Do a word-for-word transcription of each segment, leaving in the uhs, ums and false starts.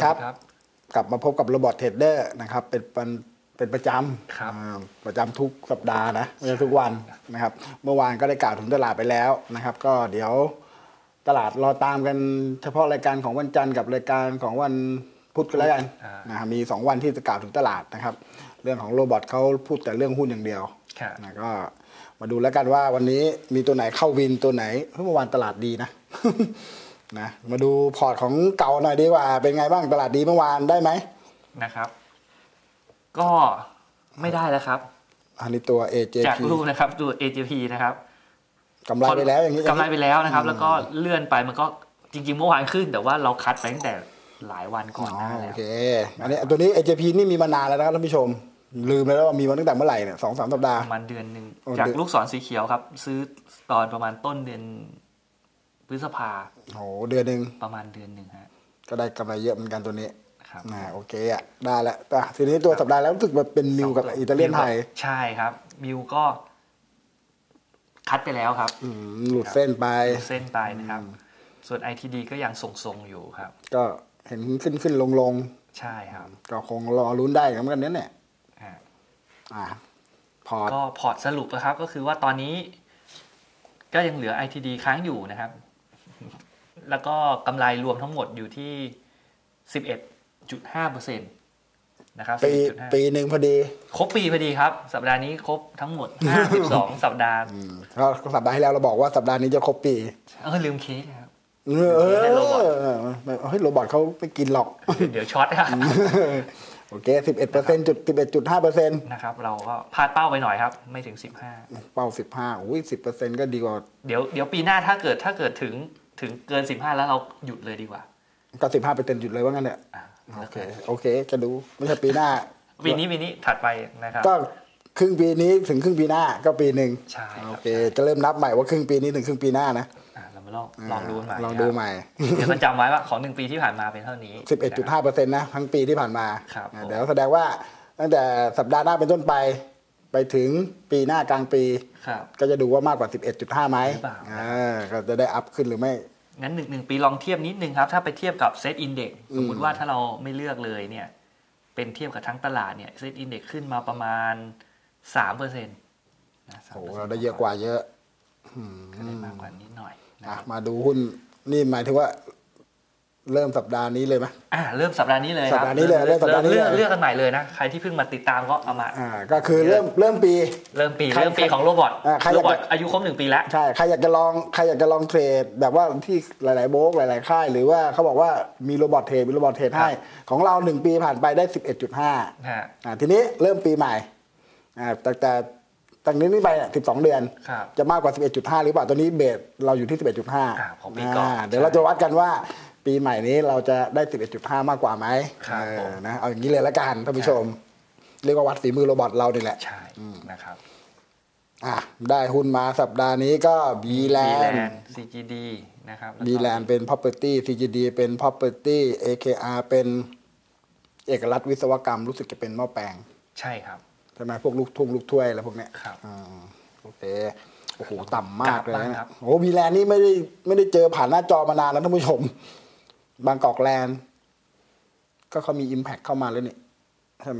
ครับกลับมาพบกับโรบอทเทรดเดอร์นะครับเป็นเป็นประจำประจำทุกสัปดาห์นะไม่ใช่ทุกวันนะครับเมื่อวานก็ได้กล่าวถึงตลาดไปแล้วนะครับก็เดี๋ยวตลาดรอตามกันเฉพาะรายการของวันจันทร์กับรายการของวันพุธกันแล้วกันนะมีสองวันที่จะกล่าวถึงตลาดนะครับเรื่องของโรบอทเขาพูดแต่เรื่องหุ้นอย่างเดียวนะก็มาดูแล้วกันว่าวันนี้มีตัวไหนเข้าวินตัวไหนเมื่อวานตลาดดีนะนะมาดูพอร์ตของเก่าหน่อยดีกว่าเป็นไงบ้างตลาดดีเมื่อวานได้ไหมนะครับก็ไม่ได้แล้วครับอันนี้ตัว เอ เจ พีจากรูปนะครับตัว เอ เจ พี นะครับกำไรไปแล้วอย่างนี้กำไรไปแล้วนะครับแล้วก็เลื่อนไปมันก็จริงๆเมื่อวานขึ้นแต่ว่าเราคัดไปตั้งแต่หลายวันก่อนหน้าแล้วโอเคอันนี้ตัวนี้ เอ เจ พี นี่มีมานานแล้วนะครับท่านผู้ชมลืมไปแล้วว่ามีมาตั้งแต่เมื่อไหร่เนี่ยสองสามสัปดาห์ประมาณเดือนหนึ่งจากลูกศรสีเขียวครับซื้อตอนประมาณต้นเดือนพฤษภาโอ้เดือนหนึ่งประมาณเดือนหนึ่งฮะก็ได้กำไรเยอะเหมือนกันตัวนี้นะโอเคอ่ะได้แล้วแต่ทีนี้ตัวสัปดาห์แล้วรู้สึกแบบเป็นมิวกับอิตาเลียนไทยใช่ครับมิวก็คัดไปแล้วครับหลุดเส้นไปหลุดเส้นไปนะครับส่วน ไอ ที ดี ก็ยังทรงๆอยู่ครับก็เห็นขึ้นขึ้นลงลงใช่ครับก็คงรอลุ้นได้เหมือนกันนี้เนี่ยอ่าพอร์ตก็พอร์ตสรุปนะครับก็คือว่าตอนนี้ก็ยังเหลือ ไอ ที ดี ค้างอยู่นะครับแล้วก็กำไรรวมทั้งหมดอยู่ที่ สิบเอ็ดจุดห้าเปอร์เซ็นต์ นะครับปีปีหนึ่งพอดีครบปีพอดีครับสัปดาห์นี้ครบทั้งหมดห้าสิบสองสัปดาห์ก็สัปดาห์ที่แล้วเราบอกว่าสัปดาห์นี้จะครบปีเออลืมเค้กครับเออเฮ้ยโรบอทเขาไม่กินหรอกเดี๋ยวช็อตครับโอเค สิบเอ็ดเปอร์เซ็นต์ จุด สิบเอ็ดจุดห้าเปอร์เซ็นต์นะครับเราก็พลาดเป้าไปหน่อยครับไม่ถึงสิบห้าเป้าสิบห้าอุ้ย สิบเปอร์เซ็นต์ ก็ดีกว่าเดี๋ยวเดี๋ยวปีหน้าถ้าเกิดถ้าเกิดถึงถึงเกินสิบห้าแล้วเราหยุดเลยดีกว่าก็ สิบห้าเปอร์เซ็นต์ หยุดเลยว่างั้นเนี่ยโอเคโอเคจะดูไม่ใช่ปีหน้าปีนี้ปีนี้ถัดไปนะครับก็ครึ่งปีนี้ถึงครึ่งปีหน้าก็ปีหนึ่งใช่โอเคจะเริ่มนับใหม่ว่าครึ่งปีนี้ถึงครึ่งปีหน้านะเรามาลองลองดูใหม่ลองดูใหม่เดี๋ยวมันจำไว้ว่าของหนึ่งปีที่ผ่านมาเป็นเท่านี้สิบเอ็ดจุดห้าเปอร์เซ็นต์ นะทั้งปีที่ผ่านมาเดี๋ยวแสดงว่าตั้งแต่สัปดาห์หน้าเป็นต้นไปไปถึงปีหน้ากลางปีก็จะดูว่ามากกว่า สิบเอ็ดจุดห้า ไหมก็จะได้อัพขึ้นหรือไม่งั้นหนึ่งหนึ่งปีลองเทียบนิดนึงครับถ้าไปเทียบกับเซตอินเด็กซ์สมมติว่าถ้าเราไม่เลือกเลยเนี่ยเป็นเทียบกับทั้งตลาดเนี่ยเซตอินเด็กซ์ขึ้นมาประมาณ สามเปอร์เซ็นต์นะโอ้เราได้เยอะกว่าเยอะก็ได้มากกว่านิดหน่อยมาดูหุ้นนี่หมายถึงว่าเริ่มสัปดาห์นี้เลยไหมอ่าเริ่มสัปดาห์นี้เลยสัปดาห์นี้เลยเริ่มสัปดาห์นี้เลือกกันใหม่เลยนะใครที่เพิ่งมาติดตามก็เอามาอ่าก็คือเริ่มเริ่มปีเริ่มปีเริ่มปีของโรบอทโรบอทอายุครบหนึ่งปีแล้วใช่ใครอยากจะลองใครอยากจะลองเทรดแบบว่าที่หลายๆโบรกหลายๆค่ายหรือว่าเขาบอกว่ามีโรบอทเทรดมีโรบอทเทรดให้ของเราหนึ่งปีผ่านไปได้ สิบเอ็ดจุดห้า อ่าทีนี้เริ่มปีใหม่อ่าแต่แต่ตั้งนี้นี่ไปเนี่ยสิบสองเดือนจะมากกว่า สิบเอ็ดจุดห้า หรือเปล่าตัวนี้เบสเราอยู่ที่ สิบเอ็ดจุดห้าอ่าของปีก่อนเดี๋ยวเราจะวัดกันว่าปีใหม่นี้เราจะได้ สิบเอ็ดจุดห้า มากกว่าไหมเออนะเอาอย่างนี้เลยละกันท่านผู้ชมเรียกว่าวัดฝีมือโรบอทเรานี่แหละใช่นะครับอ่ะได้หุ้นมาสัปดาห์นี้ก็ B-Land ซี จี ดี นะครับ B-Land เป็น property ซี จี ดี เป็น property เอ เค อาร์ เป็นเอกลักษณ์วิศวกรรมรู้สึกจะเป็นหม้อแปลงใช่ครับใช่ไหมพวกลูกทุ่งลูกถ้วยอะไรพวกเนี้ยครับโอเคโอ้โหต่ำมากเลยนะโอ้ B-Land นี่ไม่ได้ไม่ได้เจอผ่านหน้าจอมานานแล้วท่านผู้ชมบางกอกแลนด์ก็เขามี Impact เข้ามาแล้วนี่ใช่ไหม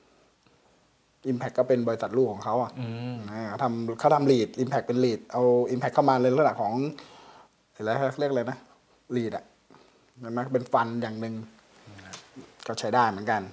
Impact ก็เป็นบริษัทลูกของเขาอ่ะเขาทำเขาทำ lead Impact เป็น lead เอา Impact เข้ามาในลักษณะของอะไรเรียกอะไรนะ lead อ่ะใช่ไหมเป็นฟันอย่างหนึ่งก็ใช้ได้เหมือนกัน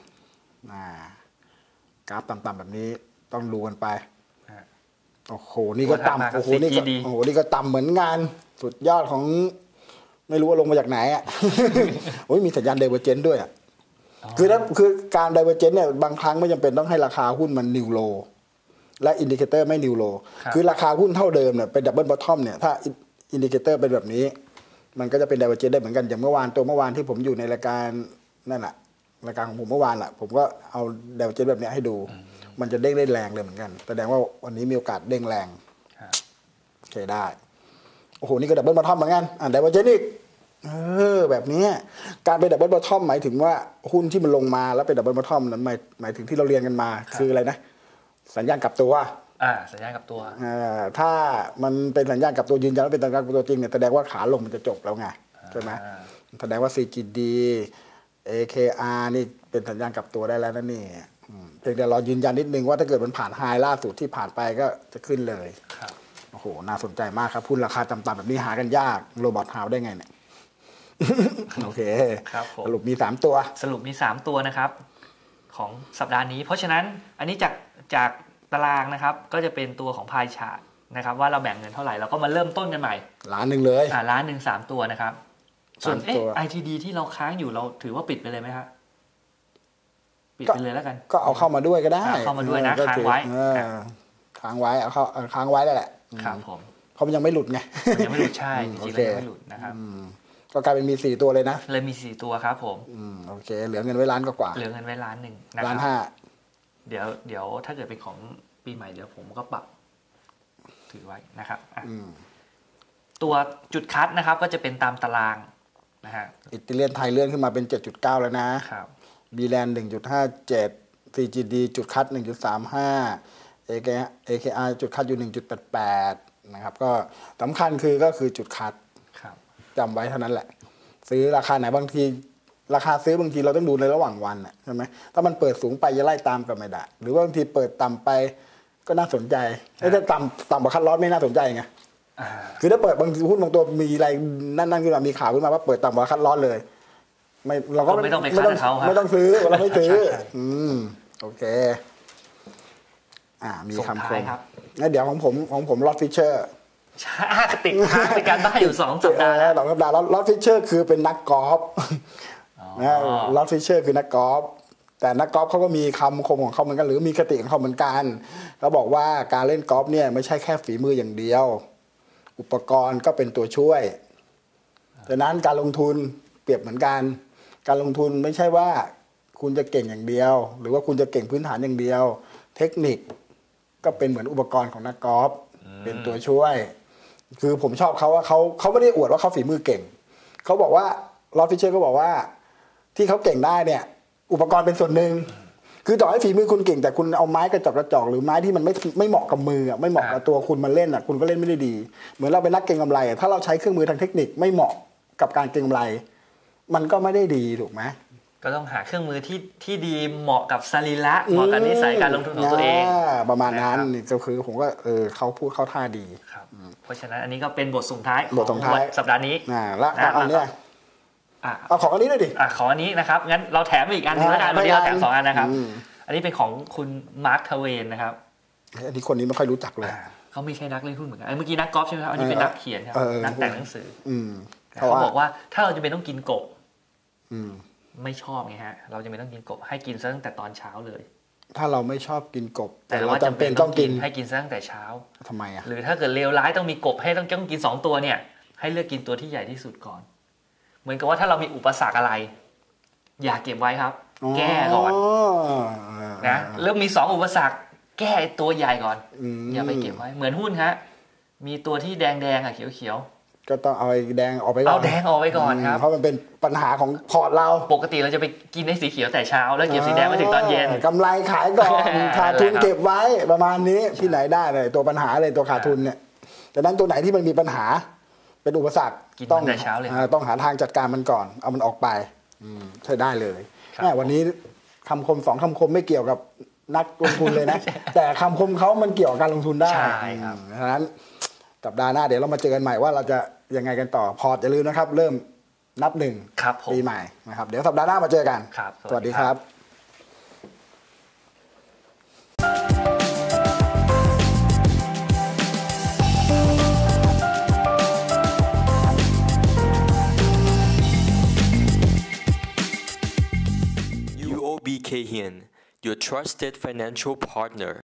กราฟต่ำๆแบบนี้ต้องดูกันไปโอ้โหนี่ก็ต่ำโอ้โหนี่ก็โอ้โหนี่ก็ต่ำเหมือนงานสุดยอดของไม่รู้ว่าลงมาจากไหนอ่ะ โอ้ยมีสัญญาณไดเวอร์เจนต์ด้วยอ่ะคือถ้าคือการไดเวอร์เจนต์เนี่ยบางครั้งไม่จำเป็นต้องให้ราคาหุ้นมันนิวโลและอินดิเคเตอร์ไม่นิวโลคือราคาหุ้นเท่าเดิมเนี่ยเป็นดับเบิลบอททอมเนี่ยถ้าอินดิเคเตอร์เป็นแบบนี้มันก็จะเป็นไดเวอร์เจนต์ได้เหมือนกันอย่างเมื่อวานตัวเมื่อวานที่ผมอยู่ในรายการนั่นแหละรายการของผมเมื่อวานแหละผมก็เอาไดเวอร์เจนต์แบบนี้ให้ดูมันจะเด้งได้แรงเลยเหมือนกันแสดงว่าวันนี้มีโอกาสเด้งแรงโอเคได้โอ้โหนี่ก็ดับเบิลบอททอมเหมือนกันอ่าไดเวอร์เจนต์อีกเออแบบนี้การเป็นดับเบิลบอททอมหมายถึงว่าหุ้นที่มันลงมาแล้วเป็นดับเบิลบอททอมนั้นหมายหมายถึงที่เราเรียนกันมาคืออะไรนะสัญญาณกลับตัวอ่าสัญญาณกลับตัวอ่าถ้ามันเป็นสัญญาณกลับตัวยืนยันว่าเป็นสัญญาณกลับตัวจริงเนี่ยแสดงว่าขาลงมันจะจบแล้วไงใช่ไหมแสดงว่า ซี จี ดีเอ เค อาร์ นี่เป็นสัญญาณกลับตัวได้แล้วนะนี่เพียงแต่รอยืนยันนิดนึงว่าถ้าเกิดมันผ่านไฮล่าสุดที่ผ่านไปก็จะขึ้นเลยครับโอ้โหน่าสนใจมากครับหุ้นราคาต่ำๆแบบนี้หากันยากโรบอทฮาวได้ไงเนี่ยโอเคครับผมสรุปมีสามตัวสรุปมีสามตัวนะครับของสัปดาห์นี้เพราะฉะนั้นอันนี้จากจากตารางนะครับก็จะเป็นตัวของพายชาร์ตนะครับว่าเราแบ่งเงินเท่าไหร่เราก็มาเริ่มต้นกันใหม่ล้านหนึ่งเลยอ่าล้านหนึ่งสามตัวนะครับส่วนเอ๊ะ ไอ ที ดี ที่เราค้างอยู่เราถือว่าปิดไปเลยไหมครับปิดไปเลยแล้วกันก็เอาเข้ามาด้วยก็ได้เข้ามาด้วยนะค้างไว้ค้างไว้เอาเข้าค้างไว้แล้วแหละครับผมเพราะมันยังไม่หลุดไงยังไม่หลุดใช่จริงๆยังไม่หลุดนะครับก็กลายเป็นมีสี่ตัวเลยนะเลยมีสี่ตัวครับผมอืมโอเคเหลือเงินไว้ล้านกว่าเหลือเงินไว้ล้านหนึ่งล้านห้าเดี๋ยวเดี๋ยวถ้าเกิดเป็นของปีใหม่เดี๋ยวผมก็ปรับถือไว้นะครับตัวจุดคัดนะครับก็จะเป็นตามตารางนะฮะอิตาเลียนไทยเลื่อนขึ้นมาเป็น เจ็ดจุดเก้า แล้วนะครับบีแลนด์ หนึ่งจุดห้าเจ็ด ซี จี ดี จุดคัด หนึ่งจุดสามห้า เอ เค อาร์ จุดคัดอยู่ หนึ่งจุดแปดแปด นะครับก็สำคัญคือก็คือจุดคัดจำไว้เท่านั้นแหละซื้อราคาไหนบางทีราคาซื้อบางทีเราต้องดูในระหว่างวันใช่ไหมถ้ามันเปิดสูงไปจะไล่ตามก็ไม่ได้หรือว่าบางทีเปิดต่ำไปก็น่าสนใจถ้าต่ำต่ำกว่าคัดลอสไม่น่าสนใจไงคือถ้าเปิดบางทีหุ้นบางตัวมีอะไรนั่นนั่นขึ้นมามีข่าวขึ้นมาว่าเปิดต่ำกว่าคัดลอสเลยไม่เราก็ไม่ต้องไปคัดเขาไม่ต้องซื้อเราไม่ซื้ออืมโอเคอ่ามีคำคมงั้นเดี๋ยวของผมของผมลอตฟิชเชอร์ติดค้างในการบ้านอยู่สองสัปดาห์สองสัปดาห์แล้วลอตฟิชเชอร์คือเป็นนักกอล์ฟนะลอตฟิชเชอร์คือนักกอล์ฟแต่นักกอล์ฟเขาก็มีคำคมของเขาเหมือนกันหรือมีคติของเขาเหมือนกันเขาบอกว่าการเล่นกอล์ฟเนี่ยไม่ใช่แค่ฝีมืออย่างเดียวอุปกรณ์ก็เป็นตัวช่วยดังนั้นการลงทุนเปรียบเหมือนกันการลงทุนไม่ใช่ว่าคุณจะเก่งอย่างเดียวหรือว่าคุณจะเก่งพื้นฐานอย่างเดียวเทคนิคก็เป็นเหมือนอุปกรณ์ของนักกอล์ฟเป็นตัวช่วยคือผมชอบเขาว่าเขาเขาไม่ได้อวดว่าเขาฝีมือเก่งเขาบอกว่าลอฟฟิชเชอร์ก็บอกว่าที่เขาเก่งได้เนี่ยอุปกรณ์เป็นส่วนหนึ่งคือต่อให้ฝีมือคุณเก่งแต่คุณเอาไม้กระจอกกระจอกหรือไม้ที่มันไม่ไม่เหมาะกับมือไม่เหมาะกับตัวคุณมาเล่นอ่ะคุณก็เล่นไม่ได้ดีเหมือนเราเป็นนักเก็งกำไรถ้าเราใช้เครื่องมือทางเทคนิคไม่เหมาะกับการเก็งกำไรมันก็ไม่ได้ดีถูกไหมก็ต้องหาเครื่องมือที่ที่ดีเหมาะกับสรีระเหมาะกับนิสัยการลงทุนของตัวเองประมาณนั้นก็คือผมก็เออเขาพูดเข้าท่าดีครับเพราะฉะนั้นอันนี้ก็เป็นบทส่งท้ายบทส่งท้ายสัปดาห์นี้อ่าแล้วอันนี้เอาของอันนี้ด้วยดิอ่ะของอันนี้นะครับงั้นเราแถมอีกอันนึงแล้วกันวันนี้เราแถมสองอันนะครับอันนี้เป็นของคุณมาร์คทเวนนะครับอันนี้คนนี้ไม่ค่อยรู้จักเลยเขาไม่ใช่นักเล่นหุ้นเหมือนกันเมื่อกี้นักกอล์ฟใช่ไหมครับอันนี้เป็นนักเขียนครับนักแต่งหนังสือเขาบอกว่าถ้าเราจะเป็นต้องกินกบไม่ชอบไงฮะเราจะไม่ต้องกินกบให้กินซะตั้งแต่ตอนเช้าเลยถ้าเราไม่ชอบกินกบแต่เราจำเป็นต้องกินให้กินซะตั้งแต่เช้าทำไมอ่ะหรือถ้าเกิดเลวร้ายต้องมีกบให้ต้องต้องกินสองตัวเนี่ยให้เลือกกินตัวที่ใหญ่ที่สุดก่อนเหมือนกับว่าถ้าเรามีอุปสรรคอะไรอย่าเก็บไว้ครับแก้ก่อนนะเริ่มมีสองอุปสรรคแก้ตัวใหญ่ก่อนอย่าไปเก็บไว้เหมือนหุ้นฮะมีตัวที่แดงแดงอ่ะเขียวเขียวก็ต้องเอาแดงออกไปก่อนเอาแดงออกไปก่อนครับเพราะมันเป็นปัญหาของพอร์ตเราปกติเราจะไปกินในสีเขียวแต่เช้าแล้วเก็บสีแดงไว้ถึงตอนเย็นกำไรขายก่อนขาดทุนเก็บไว้ประมาณนี้ที่ไหนได้เลยตัวปัญหาเลยตัวขาดทุนเนี่ยแต่นั้นตัวไหนที่มันมีปัญหาเป็นอุปสรรคต้องแต่เช้าเลยต้องหาทางจัดการมันก่อนเอามันออกไปใช่ได้เลยวันนี้คำคมสองคำคมไม่เกี่ยวกับนักลงทุนเลยนะแต่คำคมเขามันเกี่ยวกับการลงทุนได้ใช่ครับฉะนั้นสัปดาห์หน้าเดี๋ยวเรามาเจอกันใหม่ว่าเราจะยังไงกันต่อพอร์ตอย่าลืมนะครับเริ่มนับหนึ่งปีใหม่นะครับเดี๋ยวสัปดาห์หน้ามาเจอกันสวัสดีครับยู โอ บี Kay Hian, your trusted financial partner